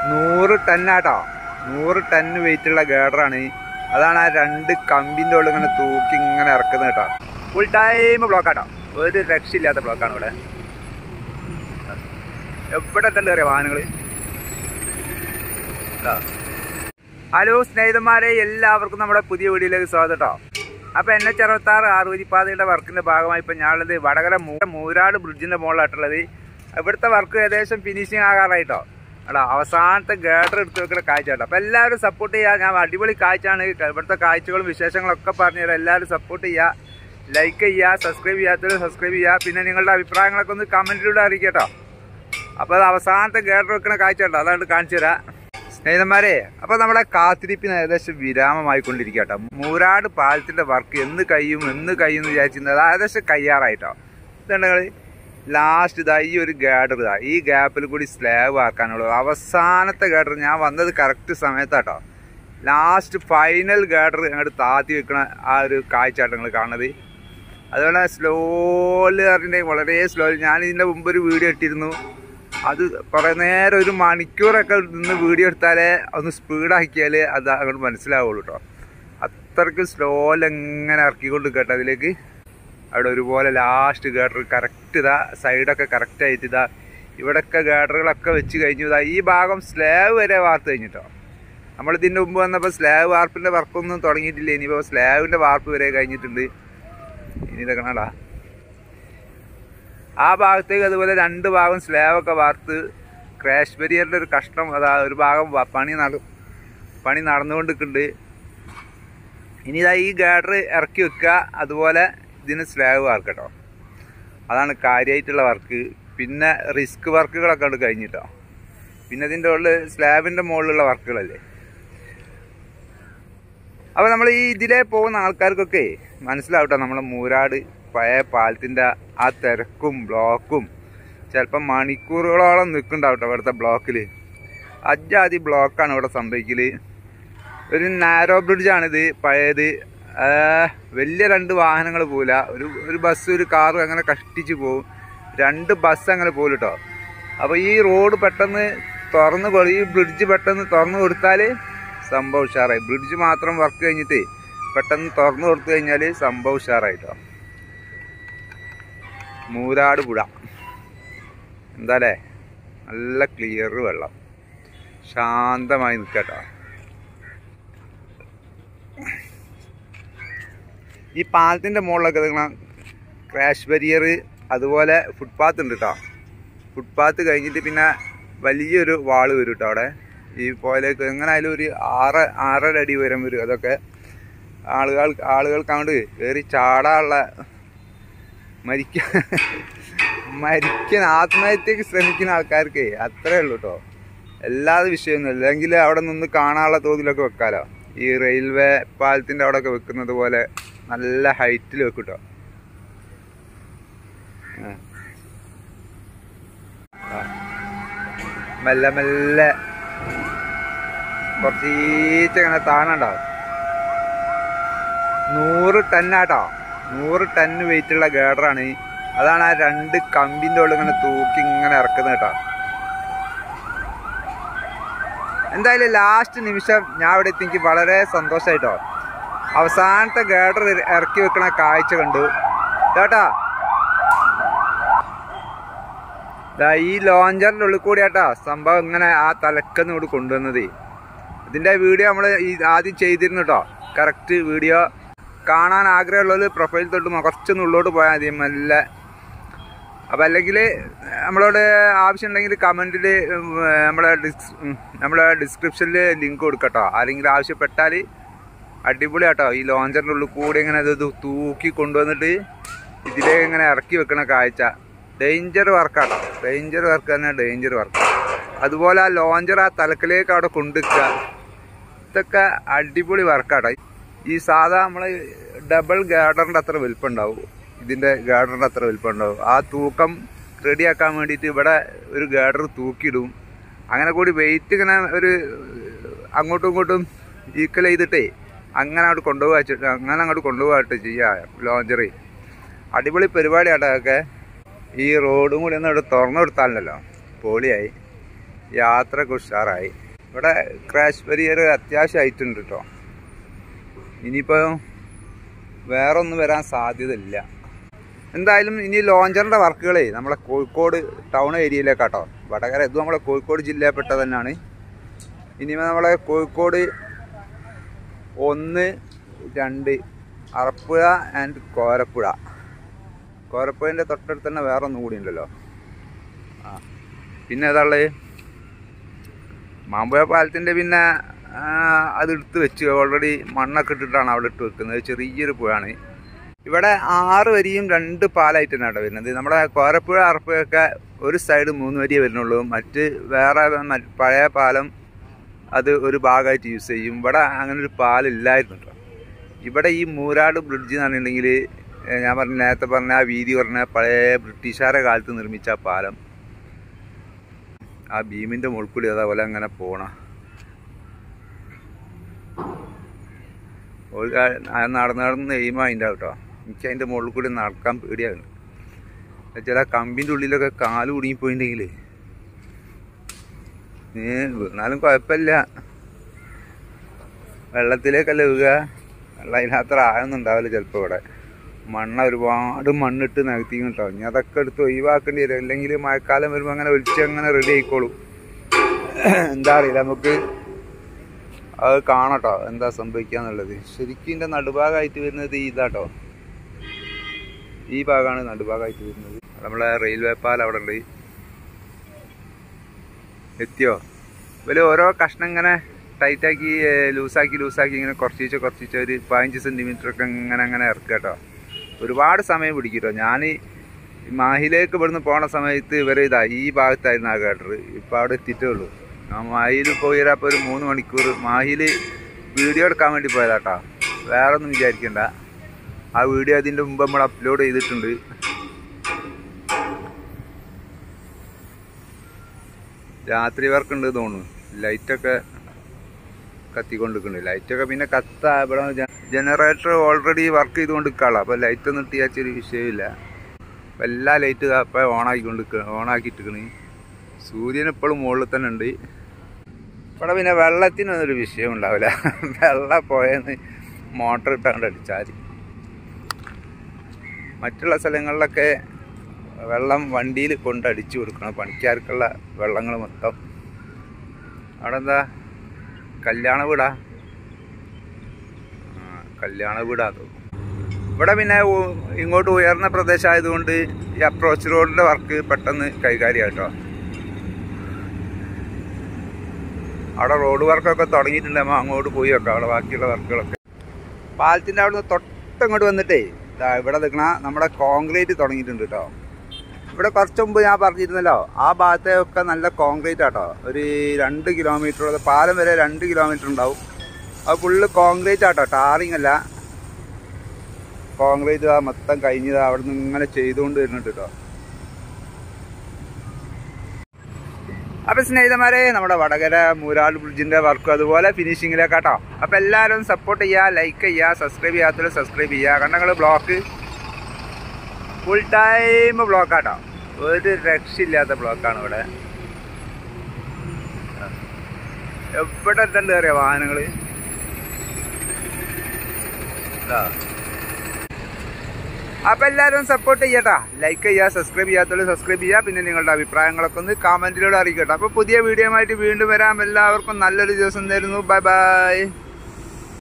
100 ടന്നാട്ടോ, 100 ton വെയിറ്റുള്ള ഗേഡറാണ്. അതാണ് ആ 2 കമ്പിൻ്റെ ഉള്ളിൽ ഇങ്ങനെ തൂക്കി ഇങ്ങനെ ഇറക്കുന്നത് കേട്ടോ. ഫുൾ ടൈം ബ്ലോക്കാട്ടോ, ഒരു രക്ഷയില്ലാത്ത ബ്ലോക്കാണ് ഇവിടെ. എവിടെ തന്നെ അറിയാം വാഹനങ്ങൾ. ഹലോ സ്നേഹിതന്മാരെ, എല്ലാവർക്കും നമ്മുടെ പുതിയ വീഡിയോയിലേക്ക് സ്വാഗതം കേട്ടോ. അപ്പോൾ NH66 ആറുവരിപ്പാതയുടെ വർക്കിൻ്റെ ഭാഗമായി ഇപ്പോൾ ഞാനുള്ളത് വടകര മൂരാട് ബ്രിഡ്ജിൻ്റെ മുകളിലായിട്ടുള്ളത്. ഇവിടുത്തെ വർക്ക് ഏകദേശം ഫിനിഷിങ് ആകാറായിട്ടോ. അടാ അവസാനത്തെ ഗേഡർ എടുത്ത് വെക്കുന്ന കാഴ്ച കേട്ടോ. അപ്പോൾ എല്ലാവരും സപ്പോർട്ട് ചെയ്യുക. ഞാൻ അടിപൊളി കാഴ്ചയാണ്, ഇവിടുത്തെ കാഴ്ചകളും വിശേഷങ്ങളൊക്കെ പറഞ്ഞുതരാം. എല്ലാവരും സപ്പോർട്ട് ചെയ്യുക, ലൈക്ക് ചെയ്യുക, സബ്സ്ക്രൈബ് ചെയ്യാത്തവർ സബ്സ്ക്രൈബ് ചെയ്യുക. പിന്നെ നിങ്ങളുടെ അഭിപ്രായങ്ങളൊക്കെ ഒന്ന് കമൻറ്റിലൂടെ അറിയിക്കുക കേട്ടോ. അപ്പോൾ അത് അവസാനത്തെ ഗേഡർ വെക്കുന്ന കാഴ്ച കേട്ടോ, അതാണ് കാണിച്ചു തരാം സ്നേഹിതന്മാരെ. അപ്പോൾ നമ്മുടെ കാത്തിരിപ്പിന് ഏകദേശം വിരാമമായിക്കൊണ്ടിരിക്കുക കേട്ടോ. മൂരാട് പാലത്തിൻ്റെ വർക്ക് എന്ന് കഴിയും എന്ന് വിചാരിച്ചിരുന്നത് ഏകദേശം കയ്യാറായിട്ടോ. ഇതുണ്ടെങ്കിൽ ലാസ്റ്റ് ഇതാ ഈ ഒരു ഗേഡർ ഇതാ ഈ ഗ്യാപ്പിൽ കൂടി സ്ലാബ് ആക്കാനുള്ളൂ. അവസാനത്തെ ഗേഡർ ഞാൻ വന്നത് കറക്റ്റ് സമയത്താട്ടോ. ലാസ്റ്റ് ഫൈനൽ ഗേഡർ അങ്ങോട്ട് താത്തി വെക്കണ ആ ഒരു കാഴ്ചയാട്ടോ നിങ്ങൾ കാണുന്നത്. അതുപോലെ സ്ലോലി പറഞ്ഞിട്ട് വളരെ സ്ലോലി. ഞാൻ ഇതിൻ്റെ മുമ്പ് ഒരു വീഡിയോ ഇട്ടിരുന്നു. അത് കുറേ നേരം ഒരു മണിക്കൂറൊക്കെ നിന്ന് വീഡിയോ എടുത്താലേ ഒന്ന് സ്പീഡാക്കിയാൽ അത് അങ്ങോട്ട് മനസ്സിലാവുള്ളൂ കേട്ടോ. അത്രയ്ക്ക് സ്ലോയിൽ എങ്ങനെ ഇറക്കിക്കൊണ്ട് കേട്ടോ അതിലേക്ക്. അവിടെ ഒരുപോലെ ലാസ്റ്റ് ഗേഡർ കറക്റ്റ് ഇതാ സൈഡൊക്കെ കറക്റ്റായിട്ട് ഇതാ ഇവിടെയൊക്കെ ഗേഡറുകളൊക്കെ വെച്ച് കഴിഞ്ഞു. ഇതാ ഈ ഭാഗം സ്ലാബ് വരെ വാർത്ത് കഴിഞ്ഞിട്ടോ. നമ്മളിതിൻ്റെ മുമ്പ് വന്നപ്പോൾ സ്ലാബ് വാർപ്പിൻ്റെ വർക്കൊന്നും തുടങ്ങിയിട്ടില്ല. ഇനിയിപ്പോൾ സ്ലാബിൻ്റെ വാർപ്പ് വരെ കഴിഞ്ഞിട്ടുണ്ട്. ഇനി ഇതൊക്കെ കണ്ടാ ആ ഭാഗത്തേക്ക് അതുപോലെ 2 ഭാഗം സ്ലാബൊക്കെ വാർത്ത് ക്രാഷ് ബാരിയറിൻ്റെ ഒരു കഷ്ണം അതാ ഒരു ഭാഗം പണി നടന്നുകൊണ്ടിരിക്കുന്നുണ്ട്. ഇനി ഇതാ ഈ ഗേഡർ ഇറക്കി വെക്കുക, അതുപോലെ ഇതിന് സ്ലാബ് വാർക്ക് കേട്ടോ. അതാണ് കാര്യമായിട്ടുള്ള വർക്ക്. പിന്നെ റിസ്ക് വർക്കുകളൊക്കെ ഉണ്ട് കഴിഞ്ഞിട്ടോ. പിന്നെ ഇതിൻ്റെ ഉള്ളിൽ സ്ലാബിൻ്റെ മുകളിലുള്ള വർക്കുകളല്ലേ. അപ്പോൾ നമ്മൾ ഈ ഇതിലേ പോകുന്ന ആൾക്കാർക്കൊക്കെ മനസ്സിലാവട്ടോ നമ്മൾ മൂരാട് പഴയ പാലത്തിൻ്റെ ആ തിരക്കും ബ്ലോക്കും. ചിലപ്പം മണിക്കൂറുകളോളം നിൽക്കുന്നുണ്ടാവട്ടോ ഇവിടുത്തെ ബ്ലോക്കിൽ. അജാതി ബ്ലോക്കാണ് ഇവിടെ സംഭവിക്കൽ. ഒരു നാരോ ബ്രിഡ്ജാണിത് പഴയത്. വലിയ 2 വാഹനങ്ങൾ പോകില്ല. ഒരു ബസ് ഒരു കാറും അങ്ങനെ കഷ്ടിച്ച് പോകും. 2 ബസ് അങ്ങനെ പോലും കേട്ടോ. അപ്പോൾ ഈ റോഡ് പെട്ടെന്ന് ഈ ബ്രിഡ്ജ് പെട്ടെന്ന് തുറന്നു കൊടുത്താൽ സംഭവം ഉഷാറായി. ബ്രിഡ്ജ് മാത്രം വർക്ക് കഴിഞ്ഞിട്ട് പെട്ടെന്ന് തുറന്നു കൊടുത്തു കഴിഞ്ഞാൽ സംഭവം ഉഷാറായിട്ടോ. മൂരാട് പുഴ എന്താല്ലേ, നല്ല ക്ലിയർ വെള്ളം, ശാന്തമായി നിൽക്കട്ടോ. ഈ പാലത്തിൻ്റെ മുകളിലൊക്കെ നിങ്ങൾ ക്രാഷ് ബാരിയർ അതുപോലെ ഫുട്പാത്ത് ഉണ്ട് കേട്ടോ. ഫുട്പാത്ത് കഴിഞ്ഞിട്ട് പിന്നെ വലിയൊരു വാള് വരും കേട്ടോ അവിടെ. ഈ പോയിലേക്ക് എങ്ങനെയായാലും ഒരു 6.5 അടി ഉയരം വരും. അതൊക്കെ ആളുകൾക്ക് അങ്ങോട്ട് കയറി ചാടാനുള്ള മരിക്കാൻ ആത്മഹത്യക്ക് ശ്രമിക്കുന്ന ആൾക്കാർക്ക് അത്രേ ഉള്ളൂ കേട്ടോ. എല്ലാത് വിഷയമൊന്നും അല്ലെങ്കിൽ അവിടെ നിന്ന് കാണാനുള്ള തോതിലൊക്കെ വെക്കാലോ. ഈ റെയിൽവേ പാലത്തിൻ്റെ അവിടെയൊക്കെ വെക്കുന്നത് പോലെ നല്ല ഹൈറ്റിൽ വെക്കും കേട്ടോ. മെല്ലെ മെല്ലെ കുറച്ചീച്ചങ്ങനെ താണുണ്ടാവും. 100 ടന്നാട്ടോ, 100 ടൺ വെയിറ്റുള്ള ഗേഡറാണ്. അതാണ് ആ 2 കമ്പിൻ്റെ ഉള്ളിൽ ഇങ്ങനെ തൂക്കി ഇങ്ങനെ ഇറക്കുന്നത് കേട്ടോ. എന്തായാലും ലാസ്റ്റ് നിമിഷം ഞാൻ ഇവിടെ എത്തിക്ക് വളരെ സന്തോഷമായിട്ടോ. അവസാനത്തെ ഗേഡർ ഇറക്കി വെക്കണ കാഴ്ച കണ്ടു കേട്ടോ. ഈ ലോഞ്ചറിൻ്റെ ഉള്ളിൽ കൂടി ആട്ടോ സംഭവം ഇങ്ങനെ ആ തലക്കെന്ന് കൂടി കൊണ്ടുവന്നത്. ഇതിൻ്റെ വീഡിയോ നമ്മൾ ആദ്യം ചെയ്തിരുന്നു കേട്ടോ. കറക്റ്റ് വീഡിയോ കാണാൻ ആഗ്രഹമുള്ളവർ പ്രൊഫൈൽ തൊട്ട് കുറച്ചൊന്ന് ഉള്ളോട്ട് പോയാൽ മതി മെല്ലെ. അപ്പോൾ അല്ലെങ്കിൽ നമ്മളോട് ആവശ്യമുണ്ടെങ്കിൽ കമൻറ്റിൽ നമ്മളെ ഡിസ്ക്രിപ്ഷനിൽ ലിങ്ക് കൊടുക്കട്ടോ. ആരെങ്കിലും ആവശ്യപ്പെട്ടാൽ അടിപൊളി ആട്ടോ. ഈ ലോഞ്ചറിൻ്റെ ഉള്ളിൽ കൂടി ഇങ്ങനെ ഇത് തൂക്കി കൊണ്ടുവന്നിട്ട് ഇതിലേ ഇങ്ങനെ ഇറക്കി വെക്കണ കാഴ്ച ഡേഞ്ചർ വർക്കാട്ടോ. ഡേഞ്ചർ വർക്ക് തന്നെ, ഡേഞ്ചർ വർക്ക്. അതുപോലെ ആ ലോഞ്ചർ ആ തലക്കിലേക്ക് അവിടെ കൊണ്ടുവയ്ക്കുക, ഇതൊക്കെ അടിപൊളി വർക്കാട്ടോ. ഈ സാധാ നമ്മൾ ഡബിൾ ഗാർഡറിൻ്റെ അത്ര വലിപ്പമുണ്ടാവും, ഇതിൻ്റെ ഗാർഡറിൻ്റെ അത്ര വലിപ്പമുണ്ടാവും. ആ തൂക്കം റെഡിയാക്കാൻ വേണ്ടിയിട്ട് ഇവിടെ ഒരു ഗാർഡർ തൂക്കിയിടും. അങ്ങനെ കൂടി വെയിറ്റ് ഇങ്ങനെ ഒരു അങ്ങോട്ടും ഇങ്ങോട്ടും ഈക്വൽ ചെയ്തിട്ടേ അങ്ങനെ അങ്ങോട്ട് കൊണ്ടുപോകാട്ട് ചെയ്യുക ലോഞ്ചറി. അടിപൊളി പരിപാടിയാട്ടോ അതൊക്കെ. ഈ റോഡും കൂടി ഒന്ന് ഇവിടെ തുറന്നു കൊടുത്താലല്ലോ പൊളിയായി. യാത്രയൊക്കെ ഉഷാറായി. ഇവിടെ ക്രാഷ് ബാരിയർ അത്യാവശ്യമായിട്ടുണ്ട് കേട്ടോ. ഇനിയിപ്പോൾ വേറെ ഒന്നും വരാൻ സാധ്യതയില്ല. എന്തായാലും ഇനി ലോഞ്ചറിൻ്റെ വർക്കുകളേ നമ്മളെ കോഴിക്കോട് ടൗൺ ഏരിയയിലേക്കാട്ടോ. വടകര ഇത് നമ്മളെ കോഴിക്കോട് ജില്ലയിൽപ്പെട്ട തന്നെയാണ്. ഇനിയിപ്പോൾ നമ്മളെ കോഴിക്കോട് 1, 2 അറപ്പുഴ ആൻഡ് കോരപ്പുഴ. കോരപ്പുഴൻ്റെ തൊട്ടടുത്ത് തന്നെ വേറെ ഒന്നും കൂടി ഉണ്ടല്ലോ. പിന്നെ ഏതാളുള്ളത് മാമ്പുഴ പാലത്തിൻ്റെ പിന്നെ അത് എടുത്ത് വെച്ച് ഓൾറെഡി മണ്ണൊക്കെ ഇട്ടിട്ടാണ് അവിടെ ഇട്ട് വെക്കുന്നത്. ചെറിയൊരു പുഴയാണ്. ഇവിടെ 6 വരിയും 2 പാലമായിട്ട് തന്നെയാണ് വരുന്നത്. നമ്മുടെ കോരപ്പുഴ അറപ്പുഴയൊക്കെ ഒരു സൈഡ് 3 വരിയേ വരുന്നുള്ളൂ. മറ്റ് വേറെ പഴയ പാലം അത് ഒരു ഭാഗമായിട്ട് യൂസ് ചെയ്യും. ഇവിടെ അങ്ങനെ ഒരു പാലില്ലായിരുന്നു കേട്ടോ. ഇവിടെ ഈ മൂരാട് ബ്രിഡ്ജ് എന്ന് പറഞ്ഞിട്ടുണ്ടെങ്കിൽ ഞാൻ നേരത്തെ പറഞ്ഞ ആ വീതി പറഞ്ഞ പഴയ ബ്രിട്ടീഷുകാരുടെ കാലത്ത് നിർമ്മിച്ച ആ പാലം, ആ ഭീമിൻ്റെ മുൾക്കൂടി അതേപോലെ അങ്ങനെ പോണ നടന്ന് എയിമായിൻ്റെ കേട്ടോ. എനിക്ക് അതിൻ്റെ മുകളിൽ കൂടി നടക്കാൻ പേടിയാണ്. ചില കമ്പിൻ്റെ ഉള്ളിലൊക്കെ കാല് കുടുങ്ങിപ്പോയിട്ടുണ്ടെങ്കിൽ വീണാലും കുഴപ്പമില്ല. വെള്ളത്തിലേക്കല്ല വീഴുക. വെള്ളം അതിനകത്ത് ആയൊന്നും ഉണ്ടാവില്ല. ചിലപ്പോൾ ഇവിടെ ഒരുപാട് മണ്ണിട്ട് നികത്തിക്കും കേട്ടോ. ഇനി അതൊക്കെ എടുത്ത് ഒഴിവാക്കേണ്ടി വരും. അല്ലെങ്കിൽ മഴക്കാലം വരുമ്പോൾ അങ്ങനെ ഒലിച്ച് അങ്ങനെ റെഡി ആയിക്കോളും. എന്താ അറിയില്ല, നമുക്ക് അത് കാണട്ടോ എന്താ സംഭവിക്കാന്നുള്ളത്. ശരിക്കും ഇതിൻ്റെ നടുഭാഗമായിട്ട് വരുന്നത് ഇതാട്ടോ. ഈ ഭാഗമാണ് നടുഭാഗമായിട്ട് വരുന്നത്. നമ്മളെ റെയിൽവേ പാലം അവിടെ ഉണ്ട്. എത്തിയോ? ഇവര് ഓരോ കഷ്ണം ഇങ്ങനെ ടൈറ്റാക്കി ലൂസാക്കി ഇങ്ങനെ കുറച്ച് ഒരു 15 സെൻറ്റിമീറ്ററൊക്കെ അങ്ങനെ ഇറക്കുക കേട്ടോ. ഒരുപാട് സമയം പിടിക്കും കേട്ടോ. ഞാൻ മാഹിലേക്ക് ഇവിടുന്ന് പോണ സമയത്ത് ഇവർ ഈ ഭാഗത്തായിരുന്നു ആ ഗട്ടർ. ഇപ്പോൾ അവിടെ എത്തിയിട്ടേ ഉള്ളൂ. ഞാൻ മാഹിയിൽ പോയപ്പോൾ ഒരു 3 മണിക്കൂർ മാഹിയിൽ വീഡിയോ എടുക്കാൻ വേണ്ടി പോയതാട്ടോ. വേറെ ഒന്നും വിചാരിക്കണ്ട. ആ വീഡിയോ അതിൻ്റെ മുമ്പ് നമ്മൾ അപ്ലോഡ് ചെയ്തിട്ടുണ്ട്. രാത്രി വർക്ക് ഉണ്ട് തോന്നുന്നു. ലൈറ്റൊക്കെ കത്തിക്കൊണ്ടിരിക്കുന്നുണ്ട്. ലൈറ്റൊക്കെ പിന്നെ ഇവിടെ ജനറേറ്റർ ഓൾറെഡി വർക്ക് ചെയ്തുകൊണ്ടിരിക്കുകയുള്ളൂ. അപ്പോൾ ലൈറ്റൊന്നും ഇട്ടിയാച്ചൊരു വിഷയമില്ല. അപ്പോൾ എല്ലാ ലൈറ്റ് അപ്പോൾ ഓണാക്കിയിട്ടിരിക്കണ്. സൂര്യൻ ഇപ്പോഴും മുകളിൽ തന്നെ ഉണ്ട്. ഇവിടെ പിന്നെ വെള്ളത്തിനൊന്നൊരു വിഷയം ഉണ്ടാവില്ല. വെള്ളം പോയെന്ന് മോട്ടർ ഇട്ടാണ്ട് അടിച്ചാൽ. മറ്റുള്ള സ്ഥലങ്ങളിലൊക്കെ വെള്ളം വണ്ടിയിൽ കൊണ്ട് അടിച്ചു കൊടുക്കണം പണിക്കാർക്കുള്ള വെള്ളങ്ങൾ മൊത്തം. അവിടെ എന്താ കല്യാണ വീടാ? കല്യാണ വീടാ തോന്നുന്നു. ഇവിടെ പിന്നെ ഇങ്ങോട്ട് ഉയർന്ന പ്രദേശമായതുകൊണ്ട് ഈ അപ്രോച്ച് റോഡിൻ്റെ വർക്ക് പെട്ടെന്ന് കൈകാര്യമായിട്ടോ. അവിടെ റോഡ് വർക്കൊക്കെ തുടങ്ങിയിട്ടുണ്ട്. നമ്മൾ അങ്ങോട്ട് പോയി വെക്കാം അവിടെ ബാക്കിയുള്ള വർക്കുകളൊക്കെ. പാലത്തിൻ്റെ അവിടെ നിന്ന് തൊട്ടങ്ങോട്ട് വന്നിട്ടേ ഇവിടെ നിൽക്കണ നമ്മുടെ കോൺക്രീറ്റ് തുടങ്ങിയിട്ടുണ്ട് കേട്ടോ. ഇവിടെ കുറച്ച് മുമ്പ് ഞാൻ പറഞ്ഞിരുന്നല്ലോ, ആ ഭാഗത്തൊക്കെ നല്ല കോൺക്രീറ്റ് ആട്ടോ. ഒരു 2 കിലോമീറ്റർ പാലം വരെ 2 കിലോമീറ്റർ ഉണ്ടാവും. അത് ഫുള്ള് കോൺക്രീറ്റ് ആട്ടോ, ടാറിങ് അല്ല. കോൺക്രീറ്റ് മൊത്തം കഴിഞ്ഞത് അവിടെ നിന്ന് ഇങ്ങനെ ചെയ്തുകൊണ്ട് വരുന്നുണ്ട് കേട്ടോ. അപ്പോൾ സ്നേഹിതന്മാരെ, നമ്മുടെ വടകര മൂരാട് ബ്രിഡ്ജിൻ്റെ വർക്കും അതുപോലെ ഫിനിഷിങ്ങിലേക്കാട്ടോ. അപ്പോൾ എല്ലാവരും സപ്പോർട്ട് ചെയ്യുക, ലൈക്ക് ചെയ്യുക, സബ്സ്ക്രൈബ് ചെയ്യാത്തവർ സബ്സ്ക്രൈബ് ചെയ്യുക. കാരണം നിങ്ങൾ ബ്ലോക്ക് ഫുൾ ടൈം ബ്ലോക്കാട്ടോ. ഒരു രക്ഷയില്ലാത്ത ബ്ലോക്കാണ് ഇവിടെ. എവിടെ എത്തണ്ട് അറിയാം വാഹനങ്ങൾ. അപ്പോൾ എല്ലാവരും സപ്പോർട്ട് ചെയ്യട്ടാ, ലൈക്ക് ചെയ്യുക, സബ്സ്ക്രൈബ് ചെയ്യാത്തവർ സബ്സ്ക്രൈബ് ചെയ്യുക. പിന്നെ നിങ്ങളുടെ അഭിപ്രായങ്ങളൊക്കെ ഒന്ന് കമൻറ്റിലൂടെ അറിയിക്കട്ടെ. അപ്പോൾ പുതിയ വീഡിയോ ആയിട്ട് വീണ്ടും വരാം. എല്ലാവർക്കും നല്ലൊരു ദിവസം തരുന്നു. Bye by.